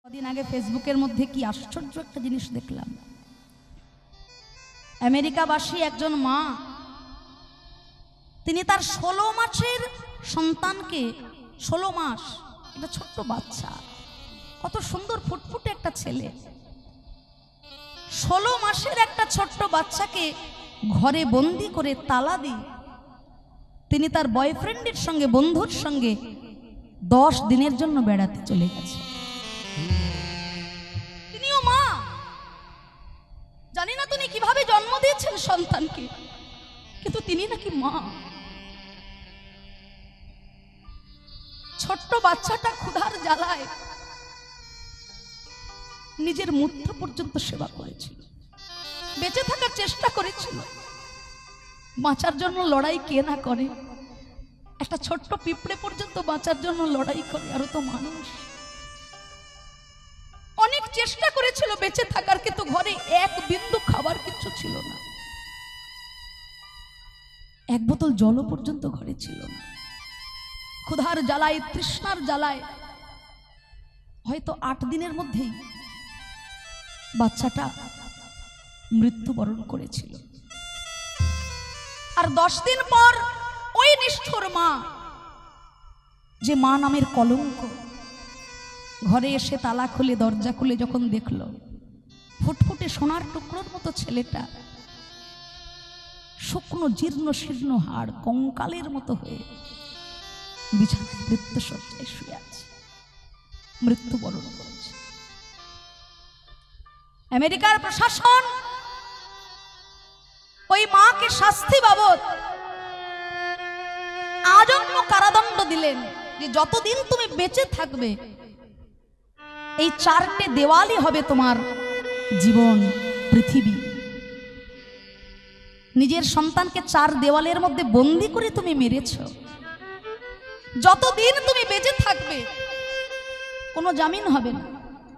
কদিন আগে ফেসবুকের মধ্যে কি আশ্চর্য একটা জিনিস দেখলাম। আমেরিকাবাসী একজন মা, তিনি তার 16 মাসের সন্তানকে, 16 মাস, একটা ছোট্ট বাচ্চা, কত সুন্দর ফুটফুটে একটা ছেলে, 16 মাসের একটা ছোট্ট বাচ্চাকে ঘরে বন্দি করে তালা দিয়ে তিনি তার বয়ফ্রেন্ডের সঙ্গে, বন্ধুর সঙ্গে 10 দিনের জন্য বেড়াতে চলে গেছে। তিনিও মা, জানি না তিনি কিভাবে জন্ম দিয়েছেন সন্তানকে, কিন্তু তিনি নাকি মা। ছোট্ট বাচ্চাটা ক্ষুধার জ্বালায় নিজের মূর্তি পর্যন্ত সেবা করেছিল, বেঁচে থাকার চেষ্টা করেছিল। বাঁচার জন্য লড়াই কে না করে? একটা ছোট্ট পিঁপড়ে পর্যন্ত বাঁচার জন্য লড়াই করে, আরো তো মানুষ। অনেক চেষ্টা করেছিল বেঁচে থাকার, কিন্তু ঘরে এক বিন্দু খাবার কিছু ছিল না, এক বোতল জলও পর্যন্ত ঘরে ছিল না। ক্ষুধার জ্বালায়, তৃষ্ণার জ্বালায় হয়তো 8 দিনের মধ্যেই বাচ্চাটা মৃত্যুবরণ করেছিল। আর 10 দিন পর ওই নিষ্ঠুর মা, যে মা নামের কলঙ্ক, ঘরে এসে তালা খুলে, দরজা খুলে যখন দেখল ফুটফুটে সোনার টুকরোর মতো ছেলেটা শুকনো জীর্ণ শীর্ণ হাড়, কঙ্কালের মতো হয়ে বিছানায় মৃত্যুশয্যায় শুয়ে আছে, মৃত্যুবরণ করেছে। আমেরিকার প্রশাসন ওই মাকে শাস্তি বাবদ আজন্ম কারাদণ্ড দিলেন, যে যতদিন তুমি বেঁচে থাকবে এই 4টে দেওয়ালই হবে তোমার জীবন, পৃথিবী। নিজের সন্তানকে 4 দেওয়ালের মধ্যে বন্দি করে তুমি মেরেছ, যতদিন তুমি বেঁচে থাকবে কোনো জামিন হবে না,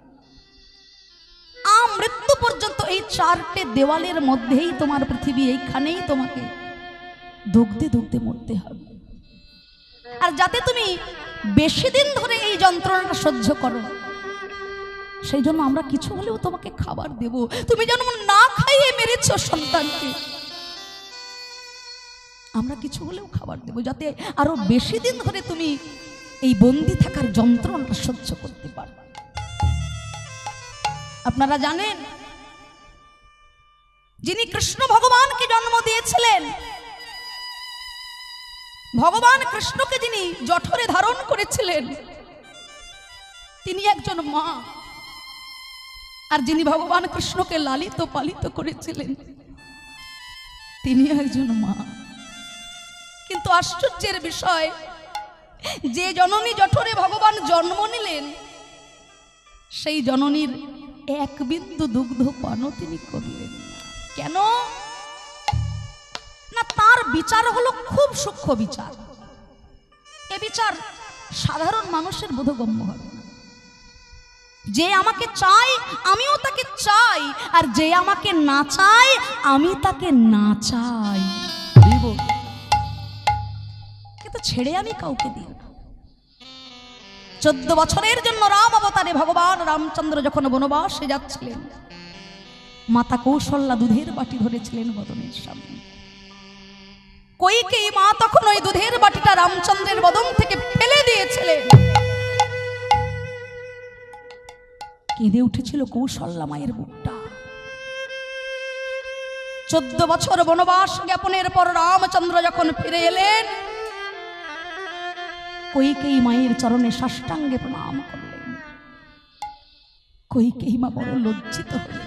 মৃত্যু পর্যন্ত এই 4টে দেওয়ালের মধ্যেই তোমার পৃথিবী, এইখানেই তোমাকে দুগ্ধে দুগ্ধে মরতে হবে। আর যাতে তুমি বেশি দিন ধরে এই যন্ত্রণাটা সহ্য করো, সেই জন্য আমরা কিছু হলেও তোমাকে খাবার দেব। তুমি যেন না খাইয়ে মেরেছ সন্তানকে, আমরা কিছু হলেও খাবার দেব, যাতে আরো বেশি দিন ধরে তুমি এই বন্দি থাকার যন্ত্রণাটা সহ্য করতে পারো। আপনারা জানেন, যিনি কৃষ্ণ ভগবানকে জন্ম দিয়েছিলেন, ভগবান কৃষ্ণকে যিনি জঠরে ধারণ করেছিলেন, তিনি একজন মা। আর যিনি ভগবান কৃষ্ণকে লালিত পালিত করেছিলেন, তিনি একজন মা। কিন্তু আশ্চর্যের বিষয়, যে জননী জঠরে ভগবান জন্ম নিলেন, সেই জননীর 1 বিন্দু দুগ্ধ পানও তিনি করলেন না। কেন না? তার বিচার হলো খুব সূক্ষ্ম বিচার। এ বিচার সাধারণ মানুষের বোধগম্য হবে না। যে আমাকে চাই আমিও তাকে চাই, আর যে আমাকে না চাই আমি তাকে না চাই, কিন্তু ছেড়ে আমি কাউকে দিই না। 14 বছরের জন্য রাম অবতারে ভগবান রামচন্দ্র যখন বনবাসে যাচ্ছিলেন, মাতা কৌশল্যা দুধের বাটি ধরেছিলেন বদনের সামনে। কইকেয়ী মা তখন ওই দুধের বাটিটা রামচন্দ্রের বদন থেকে ফেলে দিয়েছিলেন। কেঁদে উঠেছিল কৌশল্যা মায়ের বুকটা। 14 বছর বনবাস জ্ঞাপনের পর রামচন্দ্র যখন ফিরে এলেন, কইকেয়ী মায়ের চরণে সাষ্টাঙ্গে প্রণাম করলেন। কইকেয়ী মা বড় লজ্জিত হলেন,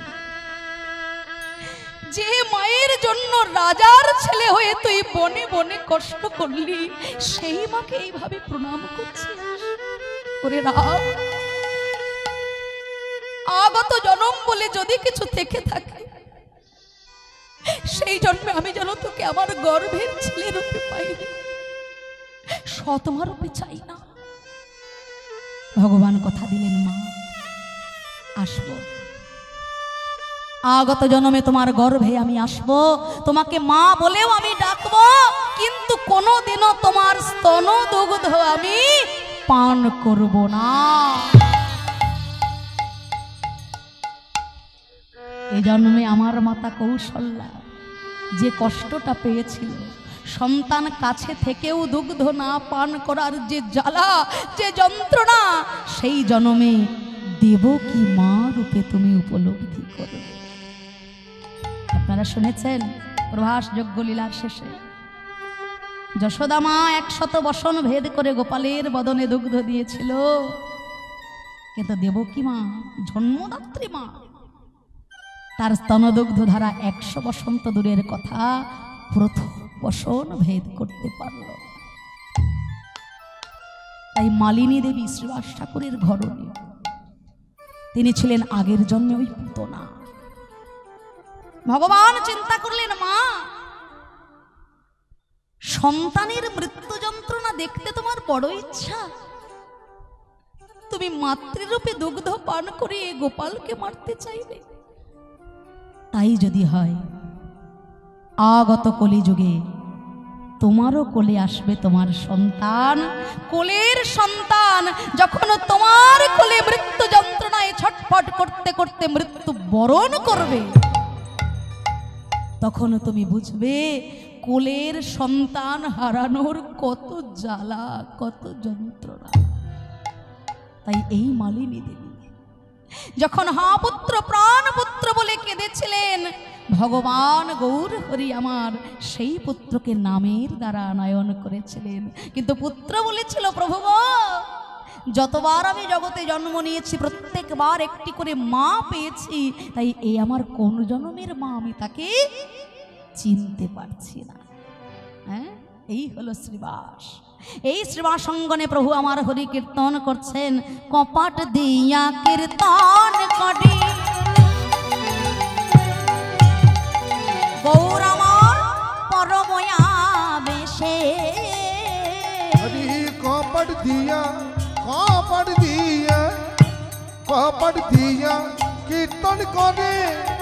যে মায়ের জন্য রাজার ছেলে হয়ে তুই বনে বনে কষ্ট করলি, সেই মাকে এইভাবে প্রণাম করছিস? ওরে রাম, আগত জন্ম বলে যদি কিছু থেকে থাকে, সেই জন্মে আমি যেন তোকে আমার গর্ভের ছেলে রূপে পাইনি, সৎমা রূপে চাই না। ভগবান কথা দিলেন, মা আসব, আগত জন্মে তোমার গর্ভে আমি আসব, তোমাকে মা বলেও আমি ডাকবো, কিন্তু কোনোদিনও তোমার স্তন দুগ্ধ আমি পান করব না। এ জন্মে আমার মাতা কৌশল্যা যে কষ্টটা পেয়েছিল, সন্তান কাছে থেকেও দুগ্ধ না পান করার যে জ্বালা, যে যন্ত্রণা, সেই জন্মে দেবকী মা রূপে তুমি উপলব্ধি করো। আপনারা শুনেছেন প্রভাসযোগ্য লীলার শেষে যশোদা মা 100 বসন ভেদ করে গোপালের বদনে দুগ্ধ দিয়েছিল, কিন্তু দেবকী মা জন্মদাত্রী মা, তার স্তনদুগ্ধ ধারা 100 বসন্ত দূরের কথা প্রথম বসন ভেদ করতে পারল। তাই মালিনী দেবী শ্রীবাস ঠাকুরের ঘরণী, তিনি ছিলেন আগের জন্মে ওই পুতনা। ভগবান চিন্তা করলেন, মা সন্তানের মৃত্যু যন্ত্রণা দেখতে তোমার বড় ইচ্ছা, তুমি মাতৃরূপে দুগ্ধ পান করে গোপালকে মারতে চাইবে। তাই যদি হয়, আগত কলিযুগে তোমারও কোলে আসবে তোমার সন্তান। কোলের সন্তান যখন তোমার কোলে মৃত্যু যন্ত্রণায় ছটফট করতে করতে মৃত্যু বরণ করবে, তখন তুমি বুঝবে কোলের সন্তান হারানোর কত জ্বালা, কত যন্ত্রণা। তাই এই মালিনী দেবী যখন হা পুত্র প্রাণ পুত্র বলে কেঁদেছিলেন, ভগবান গৌর হরি আমার সেই পুত্রকে নামের দ্বারা আনয়ন করেছিলেন। কিন্তু পুত্র বলেছিল, প্রভু যতবার আমি জগতে জন্ম নিয়েছি প্রত্যেকবার একটি করে মা পেয়েছি, তাই এই আমার কোন জন্মের মা আমি তাকে চিনতে পারছি না। হ্যাঁ, এই হলো শ্রীবাস। এই শ্রীবাস অঙ্গনে প্রভু আমার হরি কীর্তন করছেন, কপাট দিয়া কীর্তন করি গৌর আমার পরময়া বেশে। কপাট দিয়া কপাট দিয়া কপাট দিয়া কীর্তন করে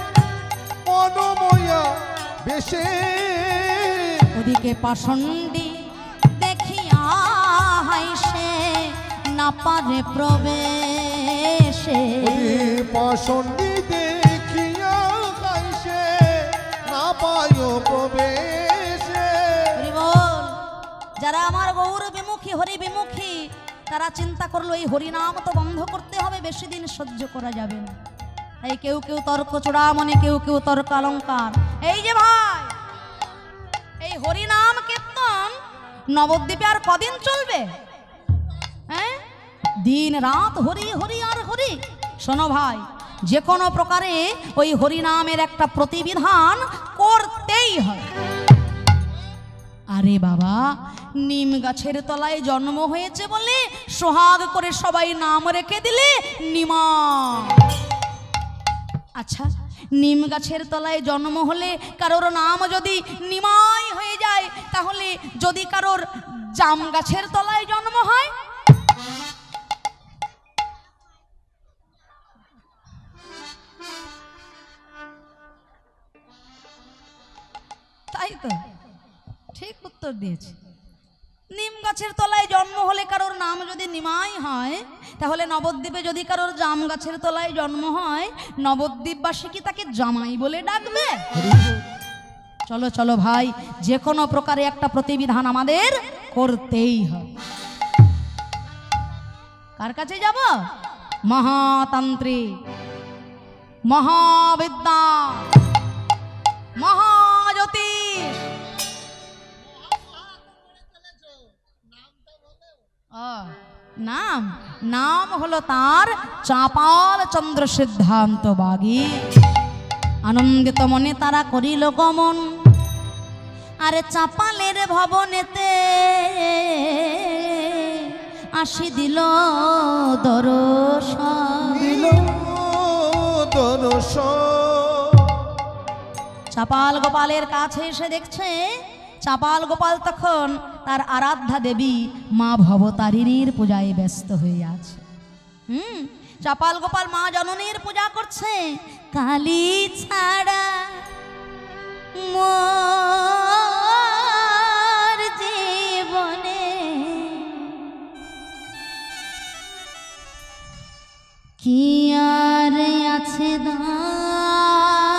পরময়া বেশে। ওদিকে পাষণ্ডী দেখিয়া হাইসে না পারে প্রবেশে। পাষণ্ডী দেখিয়া হাইসে না পায় প্রবেশে। যারা আমার গৌর বিমুখী হরি বিমুখী, তারা চিন্তা করলো এই হরিনাম তো বন্ধ করতে হবে, বেশি দিন সহ্য করা যাবে না। তাই কেউ কেউ তর্ক চূড়ামণি, কেউ কেউ তর্ক অলঙ্কার। এই যে ভাই, এই হরিনাম কীর্তন নবদ্বীপে আর কদিন চলবে? হ্যাঁ, দিন রাত হরি হরি আর হরি। শোনো ভাই, যে কোনো প্রকারে ওই হরিনামের একটা প্রতিবিধান করতেই হয়। আরে বাবা, নিম গাছের তলায় জন্ম হয়েছে বলে সোহাগ করে সবাই নাম রেখে দিলে নিমা। আচ্ছা, নিম গাছের তলায় জন্ম হলে কারোর নাম যদি নিমাই হয়ে যায়, তাহলে যদি কারোর জাম গাছের তলায় জন্ম হয়, তাই তো ঠিক উত্তর দিয়েছে। নিম গাছের তলায় জন্ম হলে কারোর নাম যদি নিমাই হয়, তাহলে নবদ্বীপে যদি কারোর জাম গাছের তলায় জন্ম হয়, নবদ্বীপবাসী কি তাকে জামাই বলে ডাকবে? চলো চলো ভাই, যে কোনো প্রকারে একটা প্রতিবিধান আমাদের করতেই হয়। কার কাছে যাব? মহাতান্ত্রিক, মহাবিদ্যা, মহাজ্যোতিষ। নাম নাম হলো তার চাপাল চন্দ্র সিদ্ধান্ত বাগী। আনন্দিত মনে তারা করিল গমন, আরে চাপালের ভবনেতে আসি দিল দর্শন। চাপাল গোপালের কাছে এসে দেখছে, চাপাল গোপাল তখন তার আরাধ্যা দেবী মা ভবতারিণীর পূজায় ব্যস্ত হয়ে আছে। চাপাল গোপাল মা জননীর পূজা করছে। কালী ছাড়া মোর জীবনে কি আর আছে দান,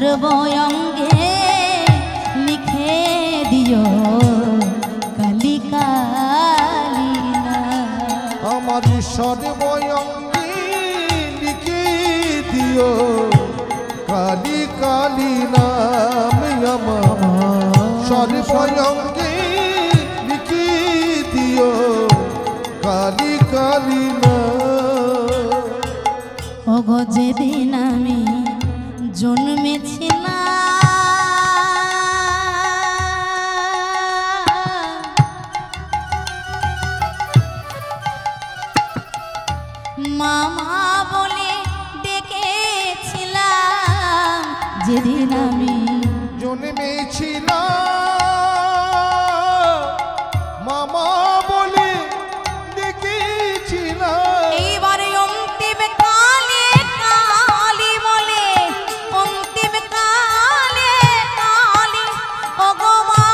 সর্বঙ্গে লিখে দিও কালি কালি না। আমার সর্বঙ্গে লিখে দিও কালি কালি নাম আমার সর্বঙ্গে লিখে দিও কালি কালি নাম। ওগো যেদিন আমি জন্মেছিলাম মামা বলে ডেকেছিলাম, যেদিন আমি জন্মেছিলাম মামা বলে ডেকেছিলাম। এইবারে অন্তিম কালে কালি বলে, অন্তিম কালে কালি ওগো মা।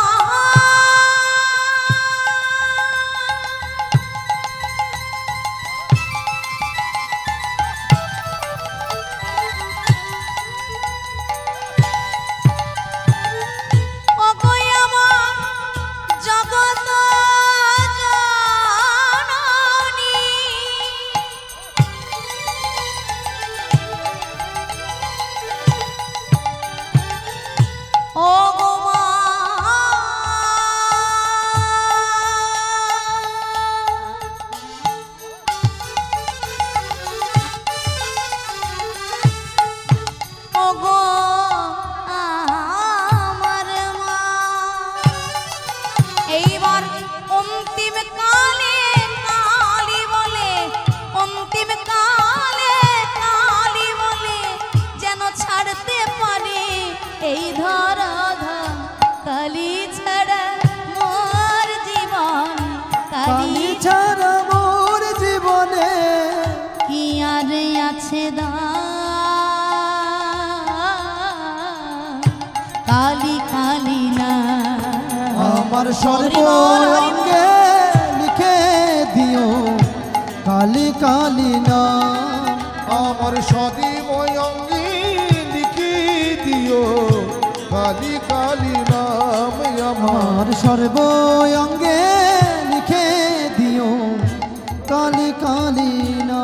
ওগো আমার জগৎ জননী, ওগো মা। ওগো আমার মা। এইবার অন্তিম কালে কালি বলে, অন্তিম কালে কালি বলে যেন ছাড়তে পারে এই ধরাধাম কালি ছাড়া মোর জীবন, কালি ছাড়া মোর জীবনে কি আর আছে দা কালি কালি না। আমার সর্বঙ্গে লিখে দিও কালি কালি না। আমার সর্বঙ্গে লিখে দিও কালি কালি নাম আমার। আমার সর্বঙ্গে লিখে দিও কালি কালি না।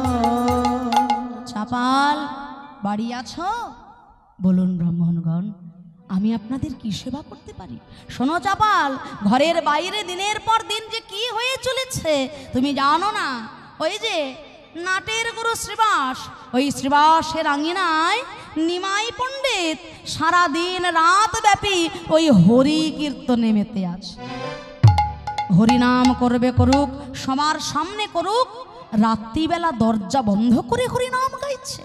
চাপাল বাড়ি আছো? বলুন ব্রাহ্মণগণ, আমি আপনাদের কি সেবা করতে পারি? শোনো চাপাল, ঘরের বাইরে দিনের পর দিন যে কি হয়ে চলেছে তুমি জানো না? ওই যে নাটের গুরু শ্রীবাস, ওই শ্রীবাসের আঙিনায় নিমাই পণ্ডিত সারা দিন রাত ব্যাপী ওই হরি কীর্তনে মেতে আছে। হরিনাম করবে করুক, সবার সামনে করুক, রাত্রিবেলা দরজা বন্ধ করে হরিনাম গাইছে,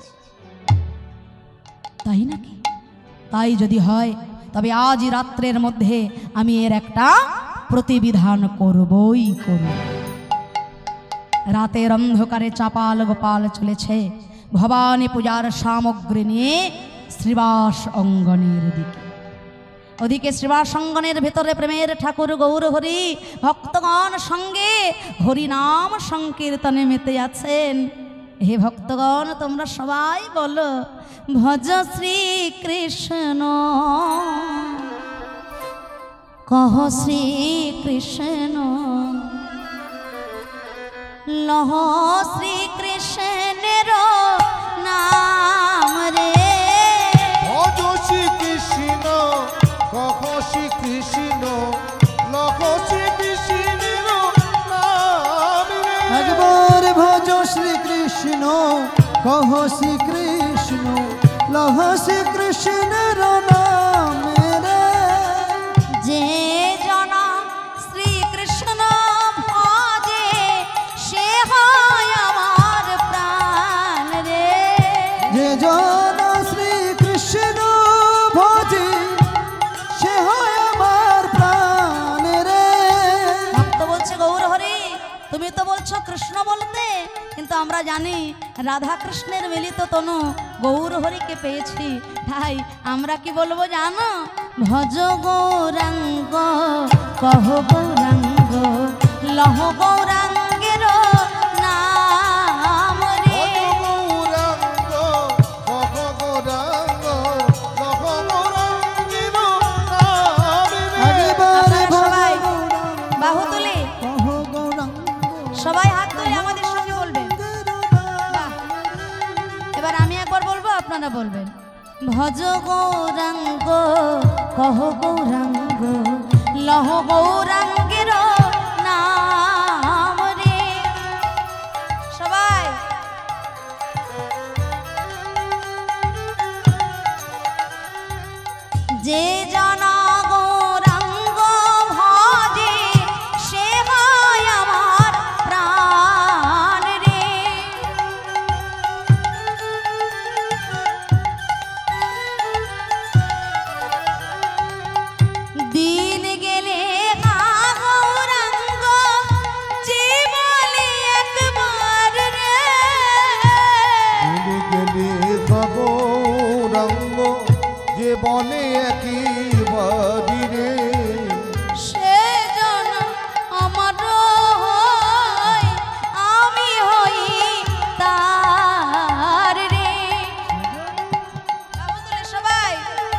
তাই নাকি? তাই যদি হয় তবে আজ রাত্রের মধ্যে আমি এর একটা প্রতিবিধান করবই করব। রাতের অন্ধকারে চাপাল গোপাল চলেছে ভবানী পূজার সামগ্রী নিয়ে শ্রীবাস অঙ্গনের দিকে। ওদিকে শ্রীবাস অঙ্গনের ভেতরে প্রেমের ঠাকুর গৌর হরি ভক্তগণ সঙ্গে হরিনাম সংকীর্তনে মেতে আছেন। হে ভক্তগণ, তোমরা সবাই বলো, ভজ শ্রী কৃষ্ণ, কহ শ্রী কৃষ্ণ, লহ শ্রী কৃষ্ণের নাম রে। ভজ শ্রী কৃষ্ণ, কহ শ্রী কৃষ্ণ, লহ শ্রী কৃষ্ণের নাম রে। একবার ভজ শ্রী কৃষ্ণ, কহ শ্রী কৃষ্ণ, লহ শ্রী কৃষ্ণের নাম রে। যে জন শ্রীকৃষ্ণ ভজে সে হয় আমার প্রাণ রে। যে জন শ্রী কৃষ্ণ ভজে সে হয় আমার প্রাণ রে। ভক্ত বলছে গৌর হরি, তুমি তো বলছো কৃষ্ণ বলতে, কিন্তু আমরা জানি রাধা কৃষ্ণের মিলিত তনু গৌর হরিকে পেয়েছি, তাই আমরা কি বলবো জানো? ভজ গৌরাঙ্গ, কহ গৌরাঙ্গ, লহ গৌরাঙ্গের নাম রে। গৌরাঙ্গ, কহ গৌরাঙ্গ, লহ বলবেন ভজ গৌরাঙ্গ কহ গৌরাঙ্গ লহ গৌরাঙ্গের নাম রে। সবাই যে জানা গৌরাঙ্গ ভজে সে হয় আমার প্রাণ রে। দিন গেলে গৌরাঙ্গ যে বলে একবার রে। গেলে গৌরাঙ্গ যে বলে একেবারে রে। সে জন আমার হয়, আমি হই তার রে। সবাই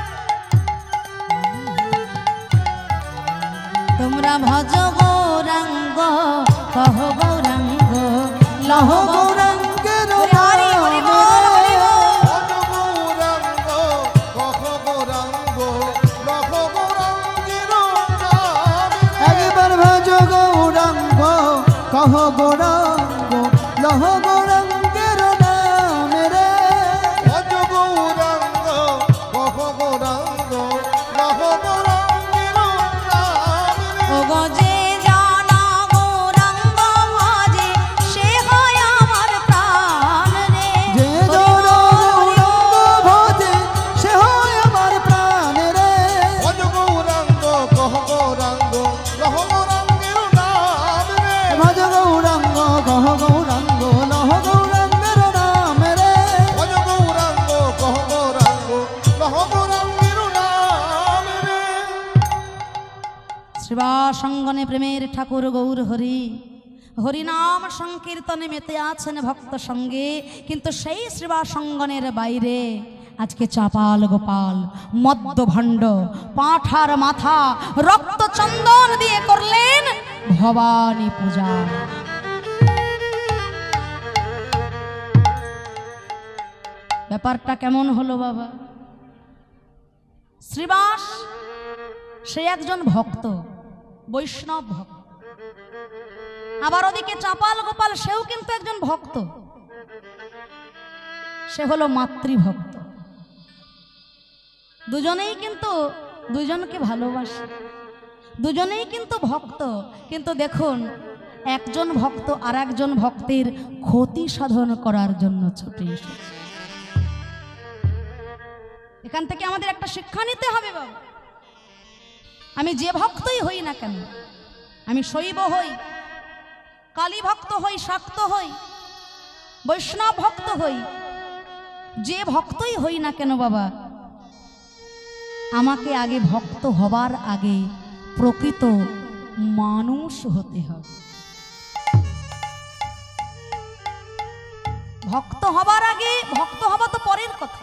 তোমরা ভজ গৌরাঙ্গ কহ গৌরাঙ্গ লহ গৌরাঙ্গের হরি হরি বল, হরি বল। ভজ গৌরাঙ্গ কহ গৌরাঙ্গ লহ গৌরাঙ্গের নাম রে। একবার ভজ গৌরাঙ্গ কহ গৌরাঙ্গ লহ গৌরাঙ্গের নাম রে। ভজ গৌরাঙ্গ কহ গৌরাঙ্গ লহ গৌরাঙ্গের নাম রে। ও গজে জানা গৌরাঙ্গ ভজে সে হয় আমার প্রাণ রে। যে জন গৌরাঙ্গ ভজে সে হয় আমার প্রাণ রে। ভজ গৌরাঙ্গ কহ গৌরাঙ্গ লহ গৌরাঙ্গের নাম রে। ভজ গৌরাঙ্গ কহ গৌরাঙ্গ লহ গৌরাঙ্গের নাম রে। ভজ গৌরাঙ্গ কহ গৌরাঙ্গ লহ গৌরাঙ্গের নাম রে। শ্রীবাসঙ্গনে প্রেমের ঠাকুর গৌর হরি হরিনাম সংকীর্তনে মেতে আছেন ভক্ত সঙ্গে, কিন্তু সেই শ্রীবাসঙ্গনের বাইরে আজকে চাপাল গোপাল মদ্যভণ্ড পাঁঠার মাথা রক্ত চন্দন দিয়ে করলেন ভবানী পূজা। ব্যাপারটা কেমন হলো বাবা? শ্রীবাস সে একজন ভক্ত, বৈষ্ণব ভক্ত। আবার ওদিকে চাপাল গোপাল সেও কিন্তু একজন ভক্ত, সে হলো মাতৃভক্ত। দুজনেই কিন্তু দুজনকে ভালোবাসে, দুজনেই কিন্তু ভক্ত। কিন্তু দেখুন, একজন ভক্ত আর একজন ভক্তের ক্ষতি সাধন করার জন্য ছুটে এসেছে। এখান থেকে আমাদের একটা শিক্ষা নিতে হবে বাবা। আমি যে ভক্তই হই না কেন, আমি শৈব হই, কালী ভক্ত হই, শাক্ত হই, বৈষ্ণব ভক্ত হই, যে ভক্তই হই না কেন বাবা, আমাকে আগে ভক্ত হবার আগে প্রকৃত মানুষ হতে হবে। ভক্ত হবার আগে, ভক্ত হওয়া তো পরের কথা,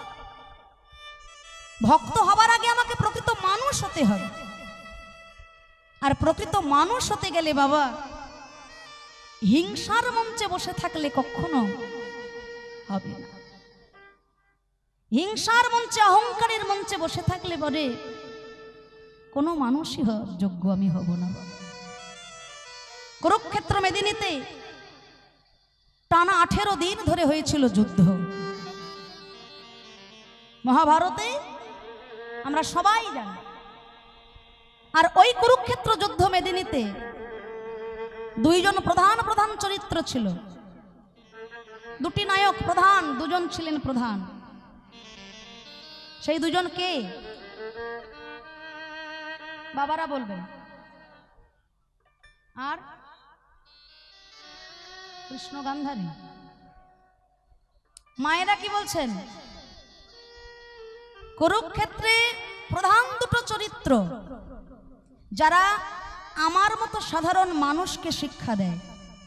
ভক্ত হবার আগে আমাকে প্রকৃত মানুষ হতে হবে। আর প্রকৃত মানুষ হতে গেলে বাবা, হিংসার মঞ্চে বসে থাকলে কখনো হবে না। হিংসার মঞ্চে, অহংকারের মঞ্চে বসে থাকলে পরে কোনো মানুষই হওয়ার যোগ্য আমি হব না বাবা। কুরুক্ষেত্র মেদিনীতে টানা 18 দিন ধরে হয়েছিল যুদ্ধ। মহাভারতে আমরা সবাই জানি। আর ওই কুরুক্ষেত্র যুদ্ধ মেদিনীতে দুইজন প্রধান প্রধান চরিত্র ছিল, দুটি নায়ক প্রধান, দুজন ছিলেন প্রধান। সেই দুজন কে বাবারা বলবেন? আর কৃষ্ণ গান্ধারী। মায়েরা কি বলছেন? কুরুক্ষেত্রে প্রধান দুটো চরিত্র, যারা আমার মতো সাধারণ মানুষকে শিক্ষা দেয়।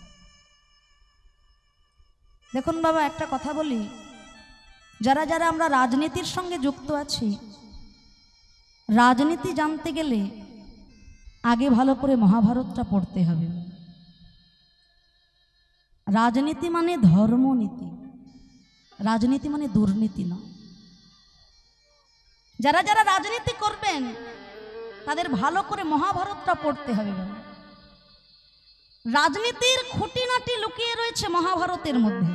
দেখুন বাবা, একটা কথা বলি, যারা যারা আমরা রাজনীতির সঙ্গে যুক্ত আছি, রাজনীতি জানতে গেলে আগে ভালো করে মহাভারতটা পড়তে হবে। রাজনীতি মানে ধর্মনীতি, রাজনীতি মানে দুর্নীতি নয়। যারা যারা রাজনীতি করবেন তাদের ভালো করে মহাভারতটা পড়তে হবে বাবা। রাজনীতির খুঁটিনাটি লুকিয়ে রয়েছে মহাভারতের মধ্যে।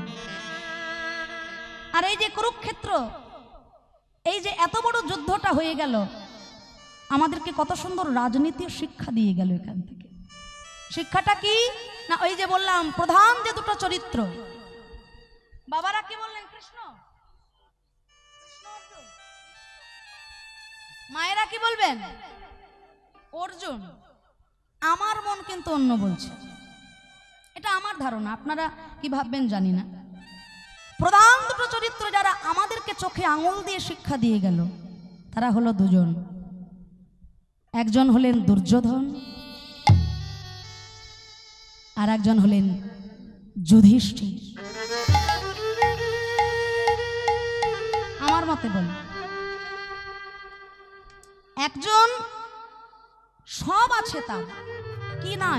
আর এই যে কুরুক্ষেত্র, এই যে এত বড় যুদ্ধটা হয়ে গেল, আমাদেরকে কত সুন্দর রাজনীতির শিক্ষা দিয়ে গেল এখান থেকে। শিক্ষাটা কি না, ওই যে বললাম প্রধান যে দুটো চরিত্র, বাবারা কি বললেন? কৃষ্ণ, মায়েরা কি বলবেন? অর্জুন। আমার মন কিন্তু অন্য বলছে, এটা আমার ধারণা, আপনারা কি ভাববেন জানি না। প্রধান দুটো চরিত্র যারা আমাদেরকে চোখে আঙুল দিয়ে শিক্ষা দিয়ে গেল, তারা হলো দুজন। একজন হলেন দুর্যোধন, আর একজন হলেন যুধিষ্ঠির। আমার মতে বল, একজন সব আছে, তার কি নাই,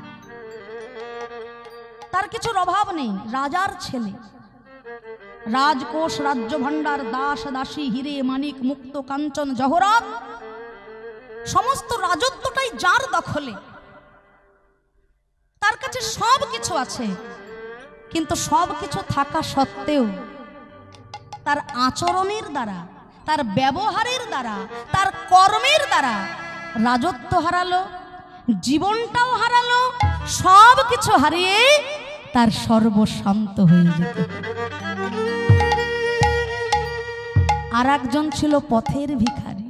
তার কিছুর অভাব নেই, রাজার ছেলে, রাজকোষ, রাজ্য ভাণ্ডার, দাস দাসী, হিরে মানিক, মুক্ত কাঞ্চন, জহরত, সমস্ত রাজত্বটাই যার দখলে, তার কাছে সব কিছু আছে। কিন্তু সব কিছু থাকা সত্ত্বেও তার আচরণের দ্বারা, তার ব্যবহারের দ্বারা, তার কর্মের দ্বারা রাজত্ব হারালো, জীবনটাও হারালো, সব কিছু হারিয়ে তার সর্বশান্ত হয়ে যেত। আর একজন ছিল পথের ভিখারি,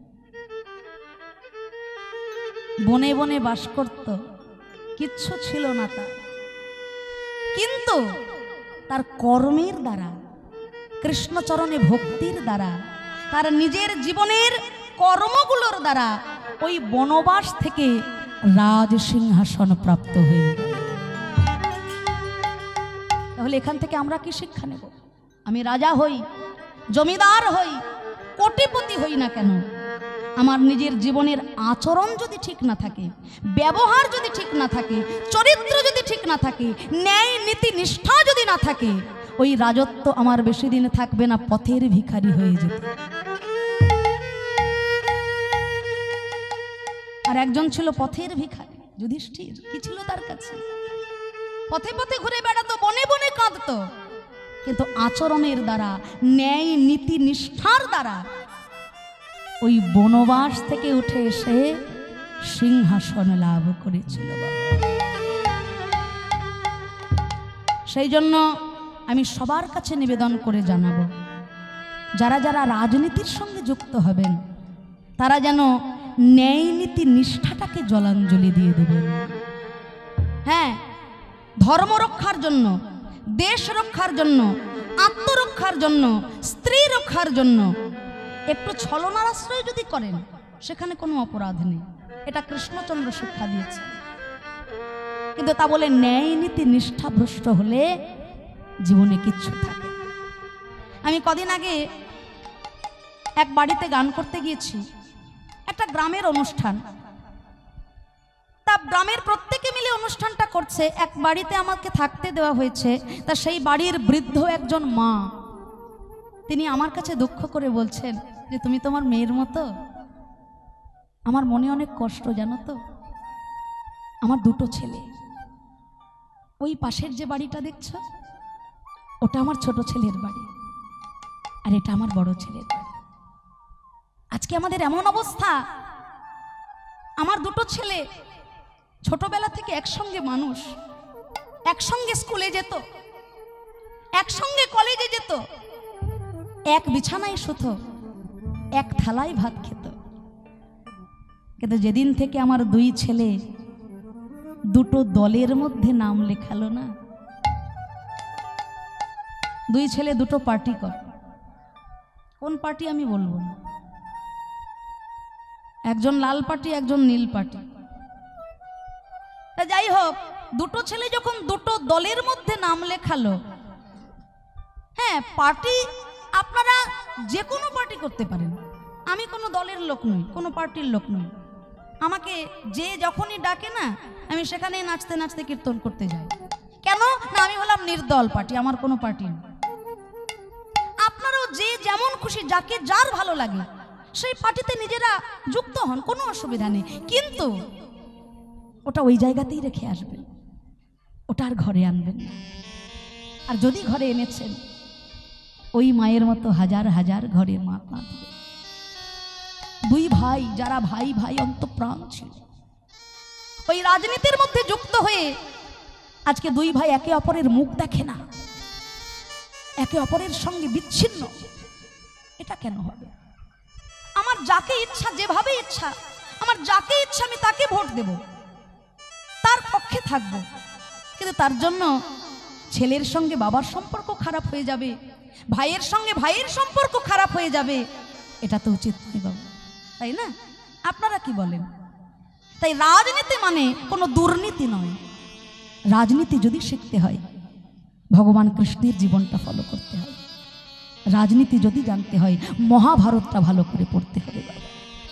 বনে বনে বাস করত, কিচ্ছু ছিল না তার, কিন্তু তার কর্মের দ্বারা, কৃষ্ণচরণে ভক্তির দ্বারা, তার নিজের জীবনের কর্মগুলোর দ্বারা ওই বনবাস থেকে রাজ সিংহাসন প্রাপ্ত হয়ে গেল। তাহলে এখান থেকে আমরা কি শিক্ষা নেব? আমি রাজা হই, জমিদার হই, কোটিপতি হই না কেন, আমার নিজের জীবনের আচরণ যদি ঠিক না থাকে, ব্যবহার যদি ঠিক না থাকে, চরিত্র যদি ঠিক না থাকে, ন্যায় নীতি নিষ্ঠা যদি না থাকে, ওই রাজত্ব আমার বেশি দিন থাকবে না, পথের ভিখারি হয়ে যেত। আর একজন ছিল পথের ভিখারি, যুধিষ্ঠির। কি ছিল তার কাছে? পথে পথে ঘুরে বেড়াতো, বনে বনে কাঁদতো, কিন্তু আচরণের দ্বারা, ন্যায় নীতি নিষ্ঠার দ্বারা ওই বনবাস থেকে উঠে এসে সিংহাসন লাভ করেছিল। সেই জন্য আমি সবার কাছে নিবেদন করে জানাবো, যারা যারা রাজনীতির সঙ্গে যুক্ত হবেন তারা যেন ন্যায় নীতি নিষ্ঠাটাকে জলাঞ্জলি দিয়ে দেবেন। হ্যাঁ, ধর্ম রক্ষার জন্য, দেশ রক্ষার জন্য, আত্মরক্ষার জন্য, স্ত্রী রক্ষার জন্য একটু ছলনার আশ্রয় যদি করেন, সেখানে কোনো অপরাধ নেই, এটা কৃষ্ণচন্দ্র শিক্ষা দিয়েছে। কিন্তু তা বলে ন্যায় নীতি নিষ্ঠাভ্রষ্ট হলে জীবনে কিচ্ছু থাকে। আমি কদিন আগে এক বাড়িতে গান করতে গিয়েছি, একটা গ্রামের অনুষ্ঠান, তা গ্রামের প্রত্যেকে মিলে অনুষ্ঠানটা করছে। এক বাড়িতে আমাকে থাকতে দেওয়া হয়েছে, তা সেই বাড়ির বৃদ্ধ একজন মা, তিনি আমার কাছে দুঃখ করে বলছেন যে তুমি তোমার মেয়ের মতো। আমার মনে অনেক কষ্ট, জানো তো, আমার দুটো ছেলে, ওই পাশের যে বাড়িটা দেখছো ওটা আমার ছোট ছেলের বাড়ি, আর এটা আমার বড় ছেলের বাড়ি। আজকে আমাদের এমন অবস্থা, আমার দুটো ছেলে ছোটবেলা থেকে একসঙ্গে মানুষ, একসঙ্গে স্কুলে যেত, একসঙ্গে কলেজে যেত, এক বিছানায় শুতো, এক থালায় ভাত খেত। কিন্তু যেদিন থেকে আমার দুই ছেলে দুটো দলের মধ্যে নাম লেখালো না, দুই ছেলে দুটো পার্টি করে। কোন পার্টি আমি বলবো না, একজন লাল পার্টি, একজন নীল পার্টি। তা যাই হোক, দুটো ছেলে যখন দুটো দলের মধ্যে নাম লেখালো, হ্যাঁ, পার্টি আপনারা যে কোনো পার্টি করতে পারেন, আমি কোনো দলের লোক নই, কোনো পার্টির লোক নই। আমাকে যে যখনই ডাকে না, আমি সেখানেই নাচতে নাচতে কীর্তন করতে যাই। কেন না, আমি হলাম নির্দল পার্টি, আমার কোনো পার্টি নেই। আপনারাও যে যেমন খুশি, যাকে যার ভালো লাগে, সেই পার্টিতে নিজেরা যুক্ত হন, কোনো অসুবিধা নেই, কিন্তু ওটা ওই জায়গাতেই রেখে আসবেন, ওটা আর ঘরে আনবেন না। আর যদি ঘরে এনেছেন, ওই মায়ের মতো হাজার হাজার ঘরে মা কাঁদবে। দুই ভাই, যারা ভাই ভাই অন্তঃপ্রাণ ছিল, ওই রাজনীতির মধ্যে যুক্ত হয়ে আজকে দুই ভাই একে অপরের মুখ দেখে না, একে অপরের সঙ্গে বিচ্ছিন্ন। এটা কেন হবে? আমার যাকে ইচ্ছা, যেভাবে ইচ্ছা, আমার যাকে ইচ্ছা আমি তাকে ভোট দেব, তার পক্ষে থাকবো, কিন্তু তার জন্য ছেলের সঙ্গে বাবার সম্পর্ক খারাপ হয়ে যাবে, ভাইয়ের সঙ্গে ভাইয়ের সম্পর্ক খারাপ হয়ে যাবে, এটা তো উচিত নয় বাবা, তাই না? আপনারা কি বলেন? তাই রাজনীতি মানে কোনো দুর্নীতি নয়। রাজনীতি যদি শিখতে হয়, ভগবান কৃষ্ণের জীবনটা ফলো করতে হয়। রাজনীতি যদি জানতে হয়, মহাভারতটা ভালো করে পড়তে হবে বাবা।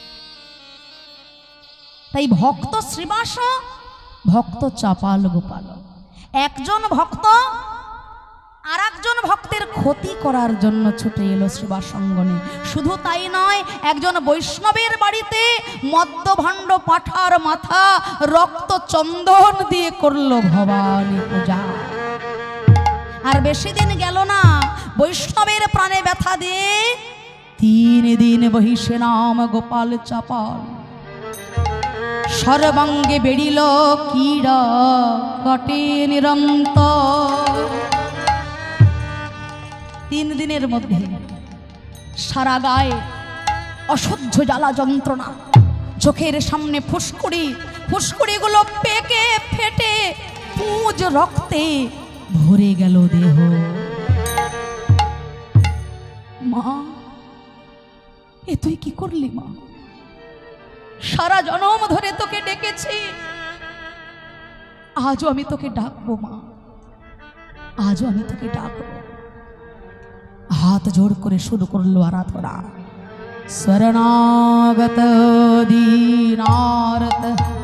তাই ভক্ত শ্রীবাস, ভক্ত চাপাল গোপাল। একজন ভক্ত আর একজন ভক্তের ক্ষতি করার জন্য ছুটে এলো শ্রীবাস অঙ্গনে। শুধু তাই নয়, একজন বৈষ্ণবের বাড়িতে মদ্যভাণ্ড পাঠার মাথা রক্ত চন্দন দিয়ে করলো ভবানী পূজা। আর বেশি দিন গেল না, বৈষ্ণবের প্রাণে ব্যথা দিয়ে 3 দিন বহিষে নাম গোপাল চাপাল। সর্বাঙ্গে বেড়িল কীড়া কটে নিরন্তর। 3 দিনের মধ্যে সারা গায়ে অসহ্য জ্বালা যন্ত্রণা, চোখের সামনে ফুসকুড়ি, ফুসকুড়িগুলো পেকে ফেটে পুঁজ রক্তে ভরে গেল দেহ। মা, এ তুই কি করলি মা? সারা জনম ধরে তোকে ডেকেছি, আজও আমি তোকে ডাকবো মা, আজও আমি তোকে ডাকবো। হাত জোড় করে শুরু করলো আরাধনা। শরণাগত দীনার্ত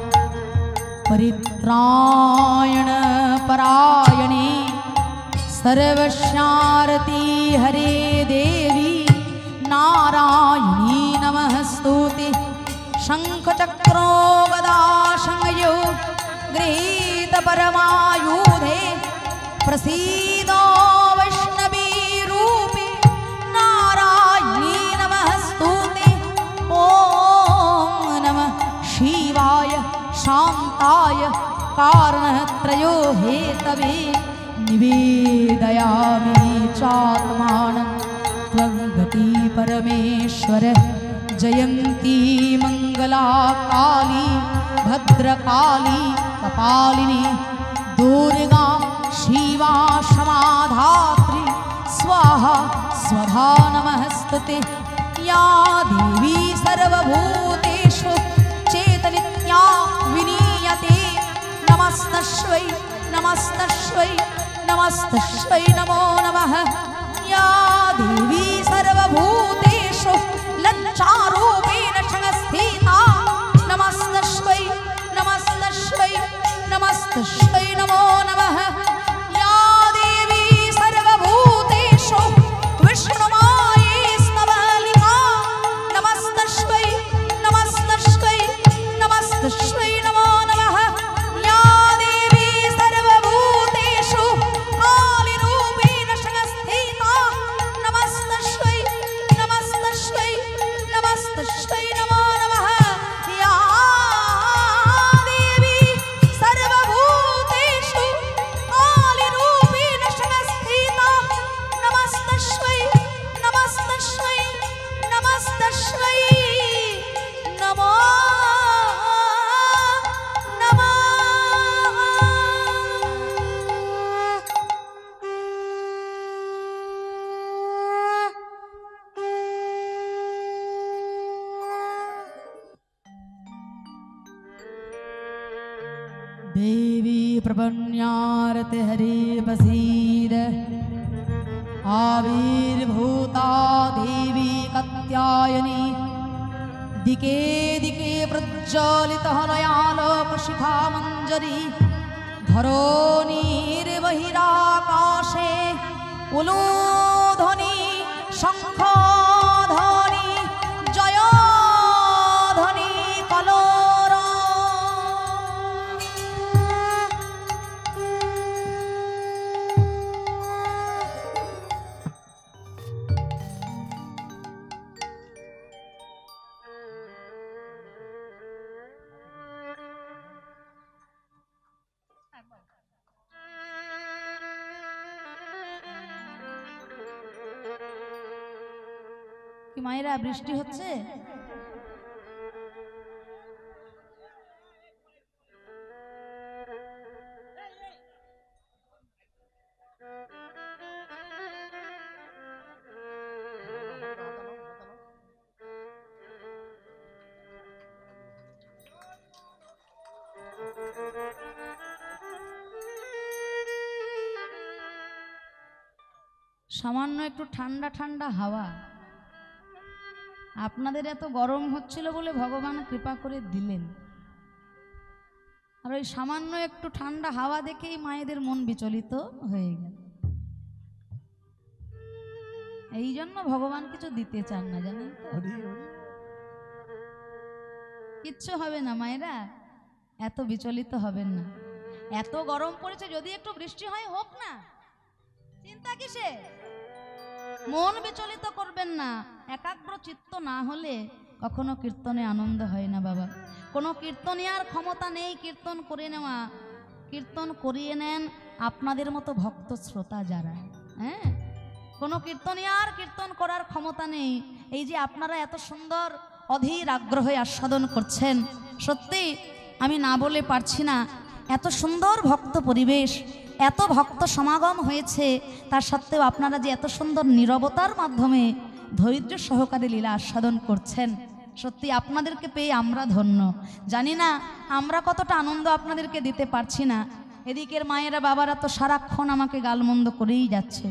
परित्रायण परायणे सर्वस्यारती हरे देवी नारायणी नमस्तुते। शंखचक्रो गदा संयो गृहीत परमायुधे प्रसीदो वैष्णवी रूपे नारायणी नमस्तुते। ओम नमः शिवाय शांताय कारणत्रयो हेतवे निवेदयामि चात्मानं त्वं गति परमेश्वर। जयंती मंगला काली भद्रकाली कपालिनी दुर्गा शिवा क्षमाधात्री स्वाहा स्वधा नमस्तुते। या देवी सर्वभूतेषु चेतनित्या विनीयते नमस्तस्यै नमस्तस्यै नमस्तस्यै नमो नमः। या देवी सर्वभूतेषु लज्जारूपेण संस्थिता नमस्तस्यै नमस्तस्यै नमस्तस्यै नमो नमः। या देवी सर्वभूतेषु विष्णुमाये स्तवलिका नमस्तस्यै नमस्तस्यै नमस्तस्यै नमो नमः। या देवी सर्वभूतेषु कालिरूपेण संस्थिता नमस्तस्यै नमस्तस्यै नमस्तस्यै नमो नमः। या देवी सर्वभूतेषु कालिरूपेण संस्थिता नमस्तस्यै नमस्तस्यै नमस्तस्यै नमो नमः। देवी प्रपन्नारते हरे बसीद। आविर्भूता देवी कात्यायनी दिके दिके प्रज्वलितः नयालोकशिखामञ्जरी। धरणीर्बहिराकाशे उलूध्वनि शङ्खध्वनि जय কি মায়েরা বৃষ্টি হচ্ছে? সামান্য একটু ঠান্ডা ঠান্ডা হাওয়া, আপনাদের এত গরম হচ্ছিল বলে ভগবান কৃপা করে দিলেন। আর ওই সামান্য একটু ঠান্ডা হাওয়া দেখেই মায়েদের মন বিচলিত হয়ে গেল। এই জন্য ভগবান কিছু দিতে চান না, জানেন তো? কিচ্ছু হবে না মায়েরা, এত বিচলিত হবেন না। এত গরম পড়েছে, যদি একটু বৃষ্টি হয় হোক না, চিন্তা কিসে? মন বিচলিত করবেন না। একাগ্র চিত্ত না হলে কখনো কীর্তনে আনন্দ হয় না বাবা। কোনো কীর্তনিয়ার ক্ষমতা নেই কীর্তন করে নেওয়া। কীর্তন করিয়ে নেন আপনাদের মতো ভক্ত শ্রোতা যারা। হ্যাঁ, কোনো কীর্তনিয়ার কীর্তন করার ক্ষমতা নেই। এই যে আপনারা এত সুন্দর অধীর আগ্রহে আস্বাদন করছেন, সত্যি আমি না বলে পারছি না। এত সুন্দর ভক্ত পরিবেশ, এত ভক্ত সমাগম হয়েছে, তার সত্ত্বেও আপনারা যে এত সুন্দর নীরবতার মাধ্যমে ধৈর্য সহকারে লীলা আস্বাদন করছেন, সত্যি আপনাদেরকে পেয়ে আমরা ধন্য। জানি না আমরা কতটা আনন্দ আপনাদেরকে দিতে পারছি না। এদিকের মায়েরা বাবারা তো সারাক্ষণ আমাকে গালমন্দ করেই যাচ্ছে,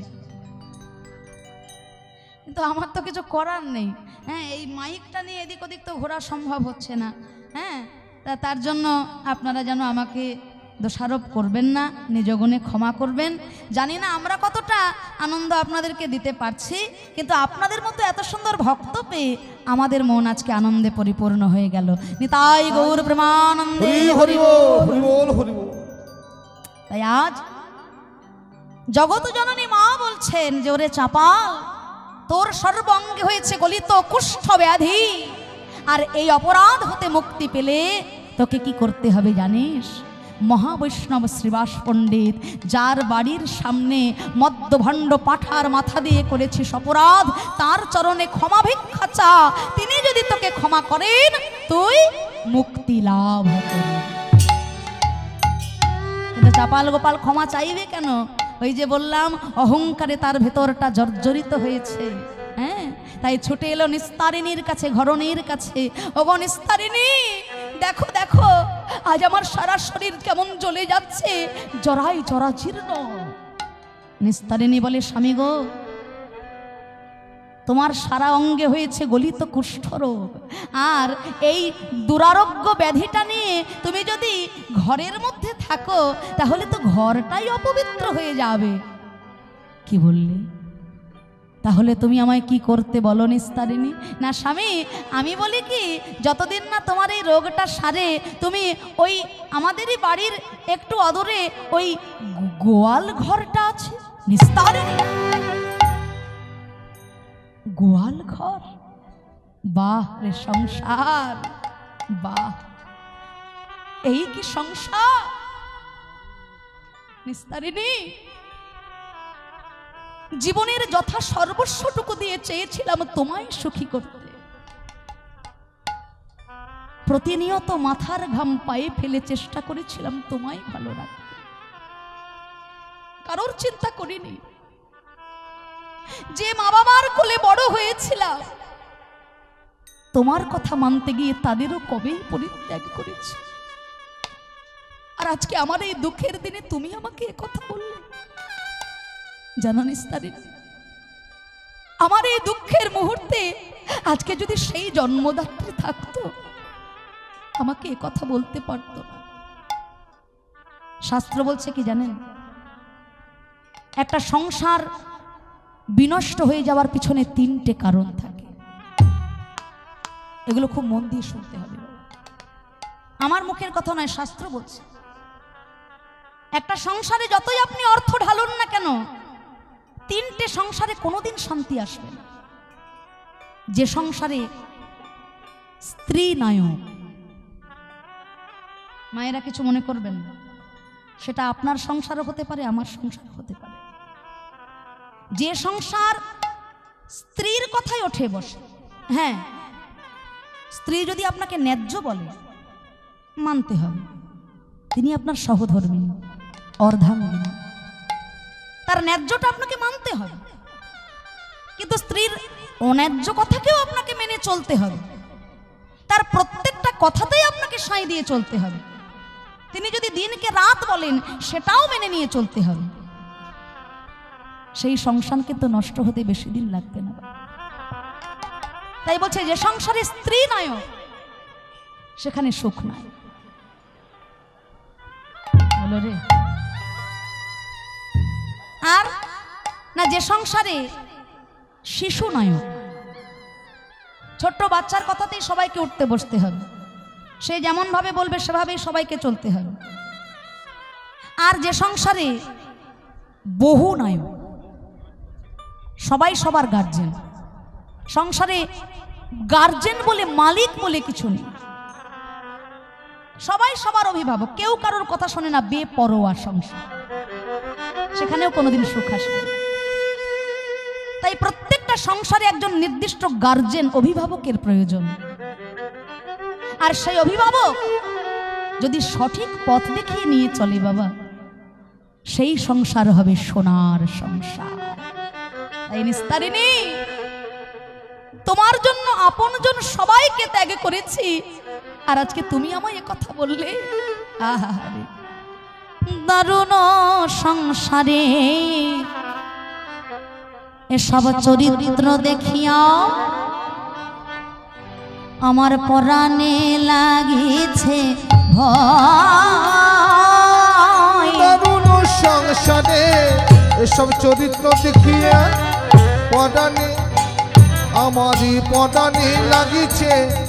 কিন্তু আমার তো কিছু করার নেই। হ্যাঁ, এই মাইকটা নিয়ে এদিক ওদিক তো ঘোরা সম্ভব হচ্ছে না। হ্যাঁ, তার জন্য আপনারা যেন আমাকে দোষারোপ করবেন না, নিজ গুণে ক্ষমা করবেন। জানি না আমরা কতটা আনন্দ আপনাদেরকে দিতে পারছি, কিন্তু আপনাদের মতো এত সুন্দর ভক্ত পেয়ে আমাদের মন আজকে আনন্দে পরিপূর্ণ হয়ে গেল। নিতাই গৌর প্রেমানন্দে। তাই আজ জগৎ জননী মা বলছেন যে ওরে চাপাল, তোর সর্বাঙ্গে হয়েছে গলিত কুষ্ঠ ব্যাধি, আর এই অপরাধ হতে মুক্তি পেলে তোকে কি করতে হবে জানিস? মহাবৈষ্ণব শ্রীবাস পণ্ডিত, যার বাড়ির সামনে মদ্যভণ্ড পাঠার মাথা দিয়ে করেছিস অপরাধ, তার চরণে ক্ষমা ভিক্ষা চা। তিনি যদি তোকে ক্ষমা করেন তুই মুক্তি লাভ করবি। কিন্তু চাপাল গোপাল ক্ষমা চাইবে কেন? ওই যে বললাম, অহংকারে তার ভেতরটা জর্জরিত হয়েছে। হ্যাঁ, তাই ছুটে এলো নিস্তারিণীর কাছে, ঘরণীর কাছে। ওগো নিস্তারিণী, দেখো দেখো, আজ আমার সারা শরীর কেমন জ্বলে যাচ্ছে, জরাই জরাজীর্ণ। নিস্তারিণী বলে, স্বামী গো, তোমার সারা অঙ্গে হয়েছে গলিত কুষ্ঠরোগ, আর এই দুরারোগ্য ব্যাধিটা নিয়ে তুমি যদি ঘরের মধ্যে থাকো তাহলে তো ঘরটাই অপবিত্র হয়ে যাবে। কি বললে? তাহলে তুমি আমায় কি করতে বলো নিস্তারিণী? না স্বামী, আমি বলি কি, যতদিন না তোমার এই রোগটা সারে, তুমি ওই আমাদেরই বাড়ির একটু অদূরে ওই গোয়াল ঘরটা আছে নিস্তারিণী, গোয়াল ঘর। বাহ রে সংসার, বাহ, এই কি সংসার নিস্তারিণী। জীবনের যথা সর্বস্বটুকু দিয়ে চেয়েছিলাম তোমায় সুখী করতে, প্রতিনিয়ত মাথার ঘাম পায়ে ফেলে চেষ্টা করেছিলাম তোমায় ভালো রাখতে, কারোর চিন্তা করিনি। যে মা বাবার কোলে বড় হয়েছিলাম, তোমার কথা মানতে গিয়ে তাদেরও কবেই পরিত্যাগ করেছি। আর আজকে আমার এই দুঃখের দিনে তুমি আমাকে একথা বললে। জানো নিস্তারিণী, আমার এই দুঃখের মুহূর্তে আজকে যদি সেই জন্মদাত্রী থাকতো, আমাকে একথা বলতে পারতো না। শাস্ত্র বলছে কি জানেন? একটা সংসার বিনষ্ট হয়ে যাওয়ার পিছনে 3টে কারণ থাকে। এগুলো খুব মন দিয়ে শুনতে হবে, আমার মুখের কথা নয়, শাস্ত্র বলছে। একটা সংসারে যতই আপনি অর্থ ঢালুন না কেন, 3টে সংসারে কোনোদিন শান্তি আসবে না। যে সংসারে স্ত্রী নায়ক, মায়েরা কিছু মনে করবেন না, সেটা আপনার সংসারও হতে পারে, আমার সংসার হতে পারে। যে সংসার স্ত্রীর কথাই ওঠে বসে, হ্যাঁ, স্ত্রী যদি আপনাকে ন্যায্য বলে মানতে হবে, তিনি আপনার সহধর্মিণী, অর্ধাঙ্গিনী, তার ন্যায্যটা আপনাকে মানতে হবে। কিন্তু স্ত্রীর অন্যায্য কথাকেও আপনাকে মেনে চলতে হবে, তার প্রত্যেকটা কথাতেই আপনাকে সায় দিয়ে চলতে হবে। তিনি যদি দিনকে রাত বলেন সেটাও মেনে নিয়ে চলতে হবে। সেই সংসার কিন্তু নষ্ট হতে বেশি দিন লাগবে না। তাই বলছে যে সংসারে স্ত্রী নায়ক সেখানে সুখ নাই। বলো রে। আর না, যে সংসারে শিশু নায়ক, ছোট্ট বাচ্চার কথাতেই সবাইকে উঠতে বসতে হবে, সে যেমন ভাবে বলবে সেভাবেই সবাইকে চলতে হবে। আর যে সংসারে বহু নায়ক, সবাই সবার গার্জেন, সংসারে গার্জেন বলে মালিক বলে কিছু নেই, সবাই সবার অভিভাবক, কেউ কারোর কথা শোনে না, বেপরোয়া সংসার, সেখানেও কোনোদিন সুখ আসবে না। তাই প্রত্যেকটা সংসারে একজন নির্দিষ্ট গার্জেন, অভিভাবকের প্রয়োজন। আর সেই অভিভাবক যদি সঠিক পথ দেখিয়ে নিয়ে চলে বাবা, সেই সংসার হবে সোনার সংসার। তাই নিস্তারিণী, তোমার জন্য আপনজন সবাইকে ত্যাগ করেছি, আর আজকে তুমি আমায় কথা বললে। আহারে দারুণ সংসারে এসব চরিত্র দেখিয়া আমার পরাণে লাগিছে ভয়। দারুণ সংসারে এসব চরিত্র দেখিয়া পরাণে, আমারই পরাণে লাগিছে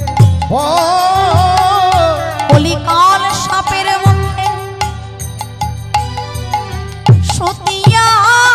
ভয়। কলিকাল সাপের মুখে সতিয়া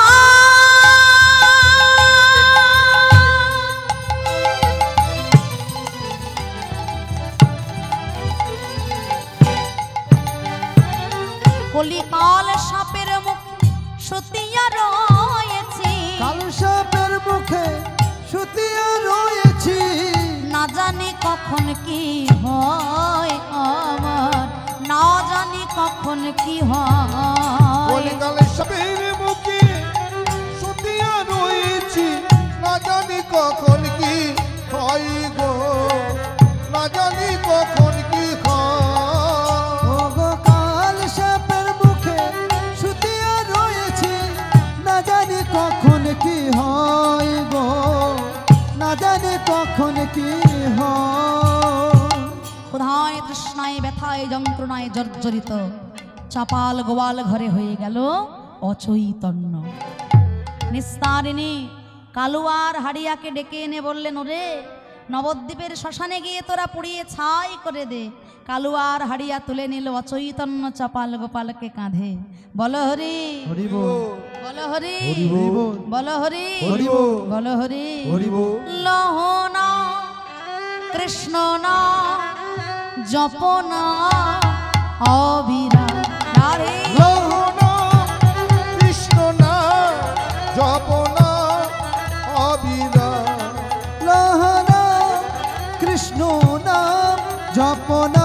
কলিকাল সাপের মুখে সতিয়া রয়েছে, কাল সাপের মুখে সুতিয়া রয়েছি, না জানি কখন কি হয় আমার, না জানি কখন কি হয়। কলিকালে সাপের মুখে সুতিয়া রয়েছি, না জানি কখন কি হয় গো, না জানি কখন কি হয়। ওগো কাল সাপের মুখে সুতিয়া রয়েছি, না জানি কখন কি হয় গো, না জানি কখন কি হয়। ক্ষুধায় তৃষ্ণায় ব্যথায় যন্ত্রণায় জর্জরিত চাপাল গোয়াল ঘরে হয়ে গেল অচৈতন্য। নিস্তারিণী কালুয়ার হাড়িয়াকে ডেকে এনে বললেন, ওরে নবদ্বীপের শ্মশানে গিয়ে তোরা পুড়িয়ে ছাই করে দে। কালুয়ার হাড়িয়া তুলে নিল অচৈতন্য চাপাল গোপালকে কাঁধে। বল হরি, হরি বল, বল হরি, হরি বল, বল হরি, হরি বল, বল হরি। হরি বল। লহনা কৃষ্ণ না জপনা অবিরা রাধে। লহনা কৃষ্ণ না জপনা অবিরা, লহনা কৃষ্ণ নাম জপনা